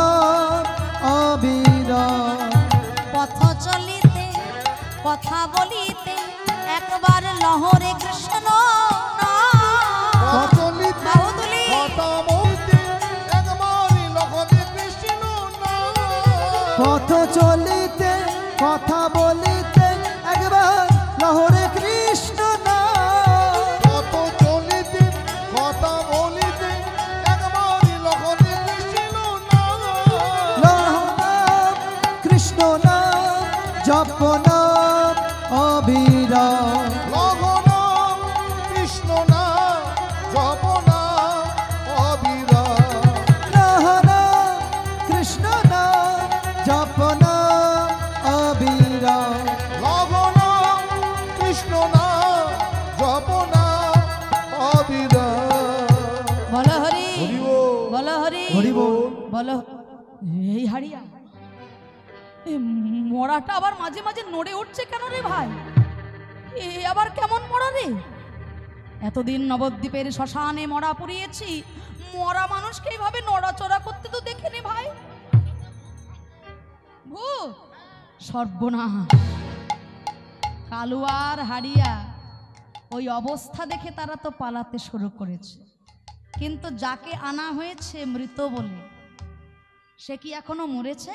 অবিরাম। পথ চলিতে কথা বলিতে একবার লহরে কৃষ্ণ নাম। চলিতে বাহুতুলি। কথা বলতে একবারই লহরে কৃষ্ণ নাম। পথ চলিতে কথা বলিতে একবার লহরে কৃষ্ণ নাম। পথ চলিতে কথা বলিতে একবারই লহরে কৃষ্ণ নাম। লহনাম কৃষ্ণ নাম জপ নাম অবিরাম। লহনা কৃষ্ণ নাম জপনা অবিরাম। লহনাম কৃষ্ণ নাম জপ নাম অবিরাম। লহনা কৃষ্ণ নাম জপনা অবিরাম। বল হরি, হরি বল। বল হরি, হরি বল। বল। এই হাড়িয়া, এই মরাটা আবার মাঝে মাঝে নড়ে উঠছে কেন রে ভাই? এ আবার কেমন মরা রে? এতদিন নবদ্বীপের শ্মশানে মরা পুড়িয়েছি, মরা মানুষকে এইভাবে নড়াচড়া করতে তো দেখিনি ভাই। ভূত সর্বনাশ। কালুয়ার হাড়িয়া ওই অবস্থা দেখে তারা তো পালাতে শুরু করেছে, কিন্তু যাকে আনা হয়েছে মৃত বলে, সে কি এখনো মরেছে?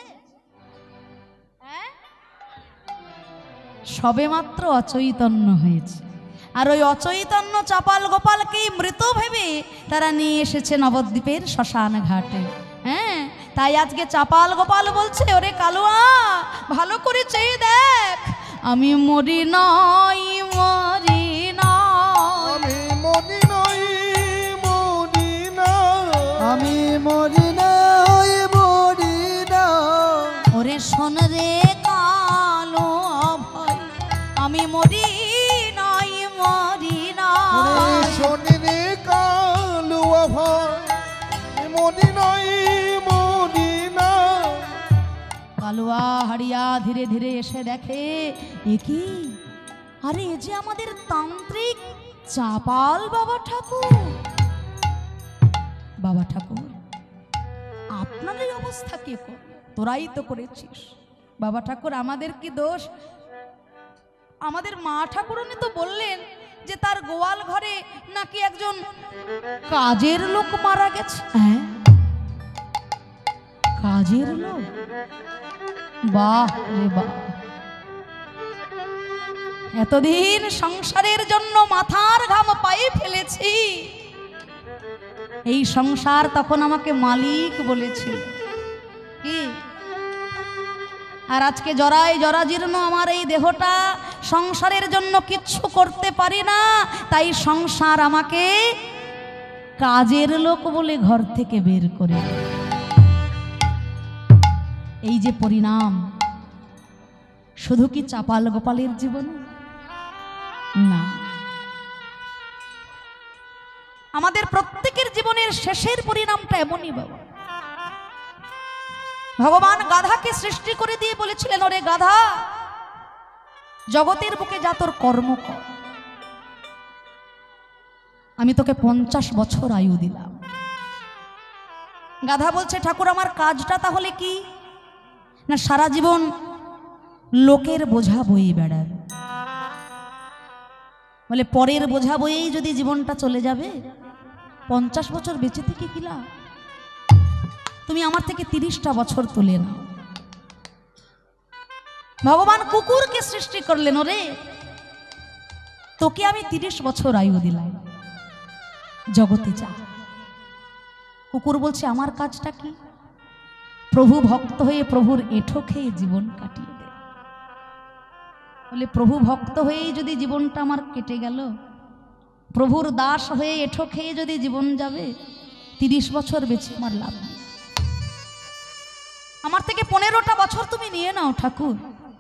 সবেমাত্র অচৈতন্য হয়েছে। আর ওই অচৈতন্য চাপাল গোপালকেই মৃত ভেবে তারা নিয়ে এসেছে নবদ্বীপের শ্মশান ঘাটে। হ্যাঁ, তাই আজকে চাপাল গোপাল বলছে, ওরে কালুয়া ভালো করে চেয়ে দেখ, আমি মরি নই, মরি নই, আমি মরি নই, মরি না, আমি মরি না, মরি না। ওরে শোন রে কালো ভয়, আমি মরি নই, মরি নই। শনি রে কালুয়া ভয়, মরি নই, মরি না। কালুয়া হাড়িয়া ধীরে ধীরে এসে দেখে, এ কি, আরে এ যে আমাদের তান্ত্রিক চাপাল বাবা ঠাকুর। বাবা ঠাকুর, আপনার এই অবস্থা কে করে? তোরাই তো করেছিস। বাবা ঠাকুর, আমাদের কি দোষ? আমাদের মা ঠাকুরনি তো বললেন যে তার গোয়াল ঘরে নাকি একজন কাজের লোক মারা গেছে। হ্যাঁ, কাজের লোক? বাহ রে বাহ। এতদিন সংসারের জন্য মাথার ঘাম পায়ে ফেলেছি, এই সংসার তখন আমাকে মালিক বলেছিল কি? আর আজকে জরায় জরাজীর্ণ আমার এই দেহটা, সংসারের জন্য কিচ্ছু করতে পারি না, তাই সংসার আমাকে কাজের লোক বলে ঘর থেকে বের করে। এই যে পরিণাম, শুধু কি চাপাল গোপালের জীবন না, আমাদের প্রত্যেকের জীবনের শেষের পরিণামটা এমনই বাবা। ভগবান গাধাকে সৃষ্টি করে দিয়ে বলেছিলেন, ওরে গাধা, জগতের বুকে যা তোর কর্ম কর, আমি তোকে 50 বছর আয়ু দিলাম। গাধা বলছে, ঠাকুর আমার কাজটা তাহলে কি? না সারা জীবন লোকের বোঝা বয়ে বেড়ার। বলে পরের বোঝা বয়েই যদি জীবনটা চলে যাবে, 50 বছর বেঁচে থেকে কি লাভ? তুমি আমার থেকে 30টা বছর তুলে নাও। ভগবান কুকুরকে সৃষ্টি করলেন, ওরে তোকে আমি 30 বছর আয়ু দিলাম, জগতে যা। কুকুর বলছে, আমার কাজটা কি? প্রভু ভক্ত হয়ে প্রভুর এঁঠো খেয়ে জীবন কাটিয়ে দে। বলে প্রভু ভক্ত হয়েই যদি জীবনটা আমার কেটে গেল, প্রভুর দাস হয়ে এঁঠো খেয়ে যদি জীবন যাবে, 30 বছর বেঁচে আমার লাভ নেই। আমার থেকে 15টা বছর তুমি নিয়ে নাও ঠাকুর।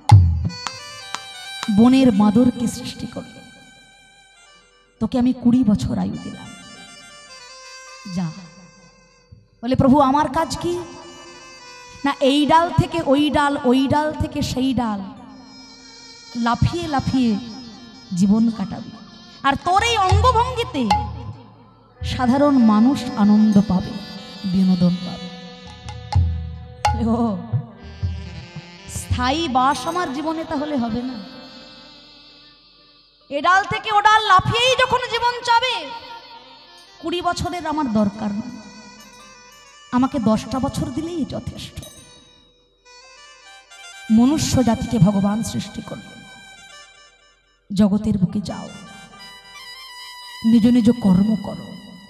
বনের মাদরকে সৃষ্টি করলে, তোকে আমি 20 বছর আয়ু দিলাম, যা। বলে প্রভু আমার কাজ কি? না এই ডাল থেকে ওই ডাল, ওই ডাল থেকে সেই ডাল, লাফিয়ে লাফিয়ে জীবন কাটাবি। আর তোর এই অঙ্গভঙ্গিতে সাধারণ মানুষ আনন্দ পাবে, বিনোদন পাবে। ও স্থায়ী বাস আমার জীবনে তাহলে হবে না। এ ডাল থেকে ও ডাল লাফিয়েই যখন জীবন যাবে, 20 বছরের আমার দরকার নেই, আমাকে 10টা বছর দিলেই যথেষ্ট। মনুষ্য জাতিকে ভগবান সৃষ্টি করলেন, জগতের বুকে যাও, নিজ নিজ কর্ম করো,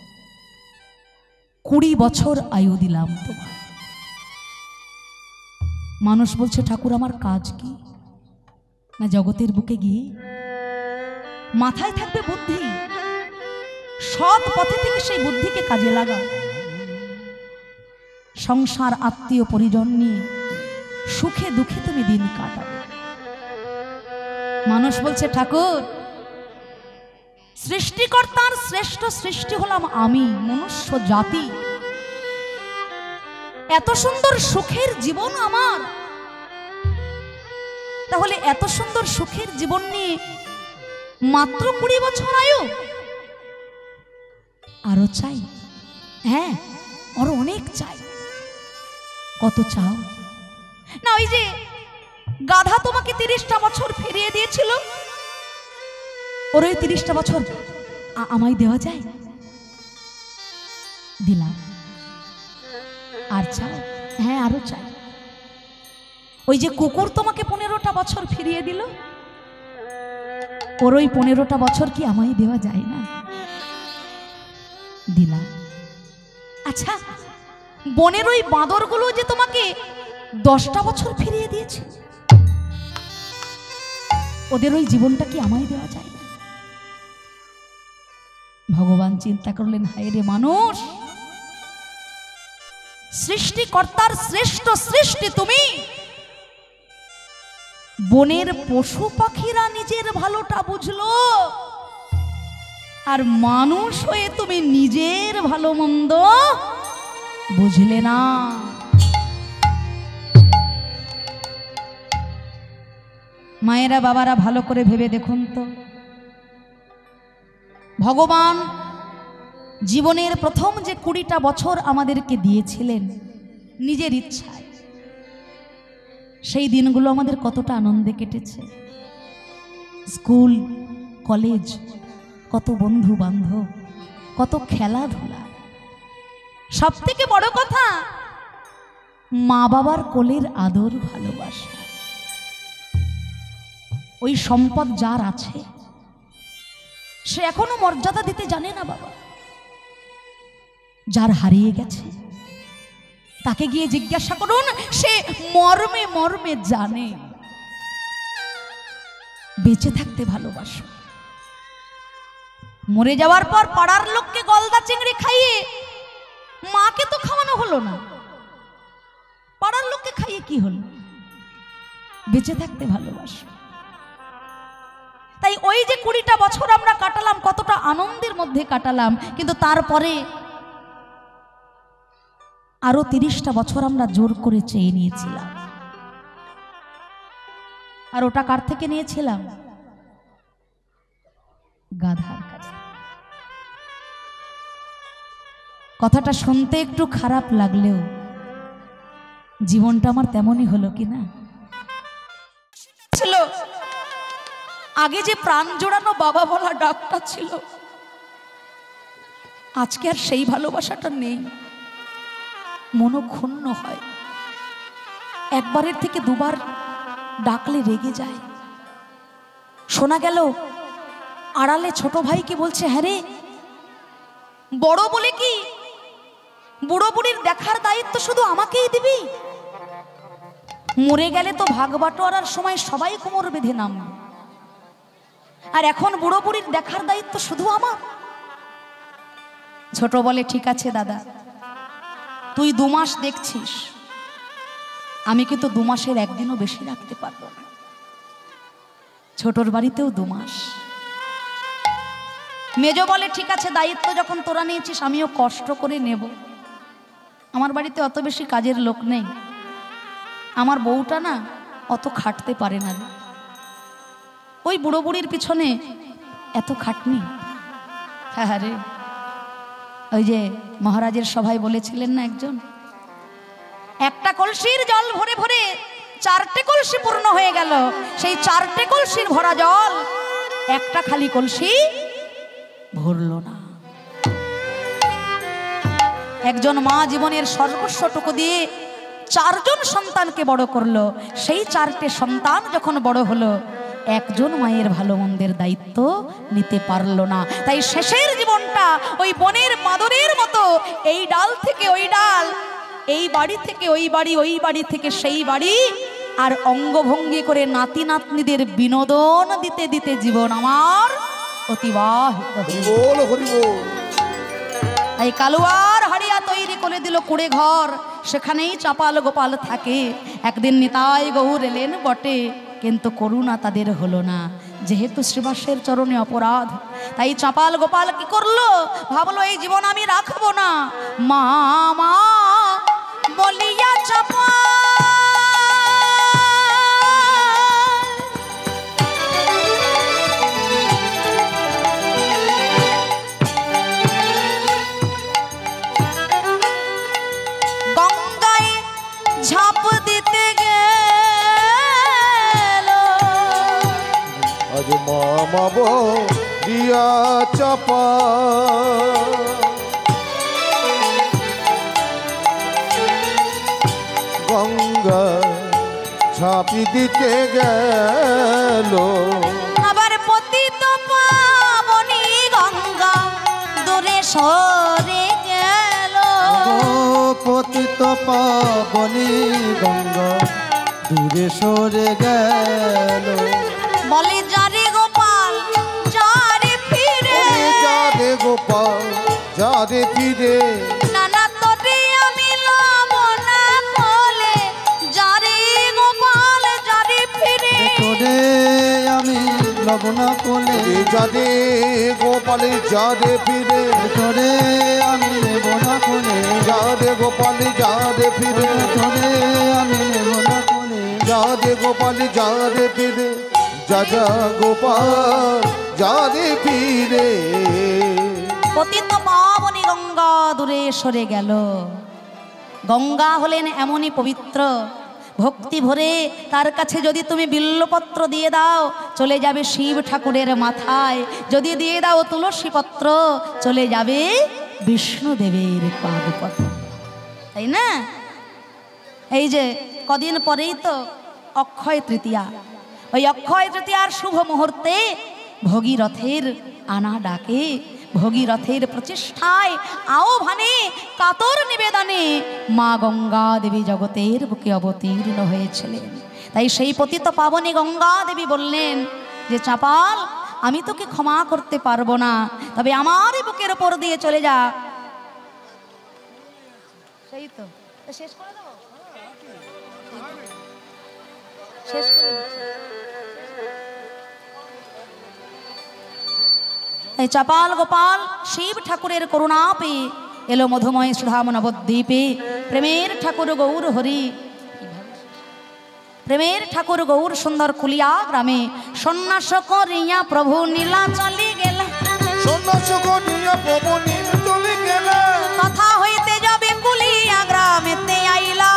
20 বছর আয়ু দিলাম তোমার। মানুষ বলছে, ঠাকুর আমার কাজ কি? না জগতের বুকে গিয়ে মাথায় থাকবে বুদ্ধি, সৎ পথে থেকে সেই বুদ্ধিকে কাজে লাগা। সংসার আত্মীয় পরিজন নিয়ে সুখে দুঃখে তুমি দিন কাটাবে। মানুষ বলছে, ঠাকুর সৃষ্টিকর্তার শ্রেষ্ঠ সৃষ্টি হলাম আমি, মনুষ্য জাতি, এত সুন্দর সুখের জীবন আমার, তাহলে এত সুন্দর সুখের জীবন নিয়ে মাত্র 20 বছর আয়ু? আরো চাই? হ্যাঁ, আরো অনেক চাই। কত চাও? না ওই যে গাধা তোমাকে 30টা বছর ফিরিয়ে দিয়েছিল, ওর ওই 30টা বছর আমায় দেওয়া যায়? দিলাম। আর চাও? হ্যাঁ, আরো চাই। ওই যে কুকুর তোমাকে 15টা বছর ফিরিয়ে দিল, ওর ওই 15টা বছর কি আমায় দেওয়া যায় না? দিলাম। আচ্ছা, বনের ওই বাঁদরগুলো যে তোমাকে 10টা বছর ফিরিয়ে দিয়েছে, ওদের ওই জীবনটা কি আমায় দেওয়া যায় না? ভগবান চিন্তা করলেন, হায় রে মানুষ, সৃষ্টিকর্তার শ্রেষ্ঠ সৃষ্টি তুমি, বনের পশু পাখিরা নিজের ভালোটা বুঝলো, আর মানুষ হয়ে তুমি নিজের ভালো মন্দ বুঝলে না। মায়েরা বাবারা ভালো করে ভেবে দেখুন তো, ভগবান জীবনের প্রথম যে 20টা বছর আমাদেরকে দিয়েছিলেন নিজের ইচ্ছায়, সেই দিনগুলো আমাদের কতটা আনন্দে কেটেছে। স্কুল কলেজ, কত বন্ধু বান্ধব, কত খেলাধুলা, সব থেকে বড় কথা মা বাবার কোলের আদর ভালোবাসা। ওই সম্পদ যার আছে সে এখনো মর্যাদা দিতে জানে না বাবা। যার হারিয়ে গেছে তাকে গিয়ে জিজ্ঞাসা করুন, সে মর্মে মর্মে জানে। বেঁচে থাকতে ভালোবাসো, মরে যাওয়ার পর পাড়ার লোককে গলদা চিংড়ি খাইয়ে মাকে তো খাওয়ানো হলো না, পাড়ার লোককে খাইয়ে কি হলো? বেঁচে থাকতে ভালোবাসো। তাই ওই যে 20টা বছর আমরা কাটালাম, কতটা আনন্দের মধ্যে কাটালাম, কিন্তু তারপরে আরো 30টা বছর আমরা জোর করে চেয়ে নিয়েছিলাম। আর ওটা কার থেকে নিয়েছিলাম? গাধার কাছে। কথাটা শুনতে একটু খারাপ লাগলেও জীবনটা আমার তেমনই হলো কি না? ছিল আগে যে প্রাণ জোড়ানো বাবা বলা ডাকটা ছিল, আজকে আর সেই ভালোবাসাটা নেই। মনক্ষুণ্ণ হয়, একবারের থেকে দুবার ডাকলে রেগে যায়। শোনা গেল আড়ালে ছোট ভাইকে বলছে, হ্যাঁ রে, বড় বলে কি বুড়ো বুড়ির দেখার দায়িত্ব শুধু আমাকেই দিবি? মরে গেলে তো ভাগ বাটোয়ারার সময় সবাই কোমর বেঁধে নামবে, আর এখন বুড়ো বুড়ির দেখার দায়িত্ব শুধু আমার? ছোট বলে, ঠিক আছে দাদা, তুই 2 মাস দেখছিস, আমি কিন্তু 2 মাসের একদিনও বেশি রাখতে পারবো না। ছোটর বাড়িতেও 2 মাস। মেজ বলে, ঠিক আছে, দায়িত্ব যখন তোরা নিয়েছিস আমিও কষ্ট করে নেব। আমার বাড়িতে অত বেশি কাজের লোক নেই, আমার বউটা না অত খাটতে পারে না। ওই বুড়ো বুড়ির পিছনে এত খাটনি। হ্যাঁ রে, ওই যে মহারাজের সভায় বলেছিলেন না একজন, একটা কলসির জল ভরে ভরে 4টে কলসি পূর্ণ হয়ে গেল, সেই 4টে কলসির ভরা জল একটা খালি কলসি ভরল না। একজন মা জীবনের সর্বস্বটুকু দিয়ে 4 জন সন্তানকে বড় করলো, সেই 4টে সন্তান যখন বড় হলো, একজন মায়ের ভালো মন্দের দায়িত্ব নিতে পারলো না। তাই শেষের জীবনটা ওই বনের বাঁদরের মতো, এই ডাল থেকে ওই ডাল, এই বাড়ি থেকে ওই বাড়ি, ওই বাড়ি থেকে সেই বাড়ি, আর অঙ্গভঙ্গি করে নাতি নাতনিদের বিনোদন দিতে দিতে জীবন আমার অতিবাহিত হলো। এই কালুয়ার হাড়িয়া তৈরি করে দিল কুড়ে ঘর, সেখানেই চাপাল গোপাল থাকে। একদিন নিতাই গৌর এলেন বটে, কিন্তু করুণা তাদের হলো না, যেহেতু শ্রীবাসের চরণে অপরাধ। তাই চাপাল গোপাল কি করলো? ভাবলো এই জীবন আমি রাখবো না। মা মা বলিয়া চাপা ঝাঁপ দিতে গেল। আজ মামাব দিয়া চাপা গঙ্গা ঝাঁপি দিতে গেল। আবার পতিত পাবনী গঙ্গা দূরে সরে গেল। ও পতিত পাবনী গঙ্গা দূরে সরে গেল। বলে যারে গোপাল যারে ফিরে, যারে গোপাল যারে ফিরে, নানা তোরে আমি লব না বলে, যারে গোপাল যারে ফিরে। তোরে আমি লব না কোলে, যারে গোপালে যারে ফিরে, তোরে আমি নেব না কোলে, যারে গোপালে যারে ফিরে, তোরে আমি নেব না কোলে। যারে গোপালে যারে ফিরে, যা যা গোপাল যারে ফিরে। পতিত পাবনী গঙ্গা দূরে সরে গেল। গঙ্গা হলেন এমনই পবিত্র, ভক্তি ভরে তার কাছে যদি তুমি বিল্লপত্র দিয়ে দাও চলে যাবে শিব ঠাকুরের মাথায়, যদি দিয়ে দাও তুলসী পত্র চলে যাবে বিষ্ণুদেবের পাদপদ্মে, তাই না? এই যে কদিন পরেই তো অক্ষয় তৃতীয়া, ওই অক্ষয় তৃতীয়ার শুভ মুহূর্তে ভগীরথের আনা ডাকে, ভগীরথের প্রচেষ্টায় আহ্বানে কাতর নিবেদনে মা গঙ্গা দেবী জগতের বুকে অবতীর্ণ হয়েছিলেন। তাই সেই পতিত পাবনী গঙ্গা দেবী বললেন যে চাপাল, আমি তোকে ক্ষমা করতে পারবো না, তবে আমার বুকের ওপর দিয়ে চলে যা। সেই তো শেষ করে দেবো, শেষ করে দিচ্ছি। এই চাপাল গোপাল শিব ঠাকুরের করুণা পেয়ে এলো মধুময় সুধাম নবদ্বীপে। প্রেমের ঠাকুর গৌর হরি, প্রেমের ঠাকুর গৌর সুন্দর কুলিয়া গ্রামে সন্ন্যাস করিয়া প্রভু নীলা চলে গেল। সন্ন্যাস করিয়া প্রভু নীল চলে গেল। তথা হইতে যাবে কুলিয়া গ্রামেতে আইলা,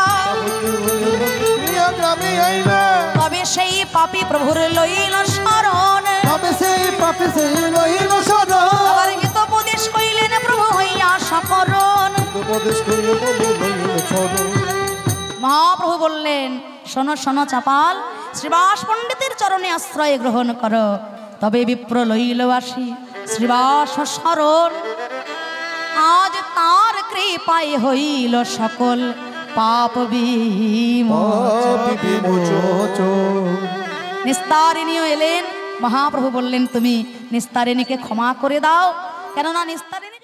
গ্রামে আইলা। তবে সেই পাপী প্রভুর লইল শরণ। তবে সেই পাপে সেই লইল শরণ। আবার হিতোপদেশ কইলেন প্রভু হইয়া সকরণ। উপদেশ করিল প্রভু লইল শরণ। মহাপ্রভু বললেন, শোনো শোনো চাপাল, শ্রীবাস পণ্ডিতের চরণে আশ্রয় গ্রহণ করো, তবে বিপ্র লইল আসি শ্রীবাস শরণ। আজ তার কৃপায় হইল সকল পাপ বিমোচন। নিস্তারিণীও এলেন। মহাপ্রভু বললেন, তুমি নিস্তারিণীকে ক্ষমা করে দাও, কেননা নিস্তারিণী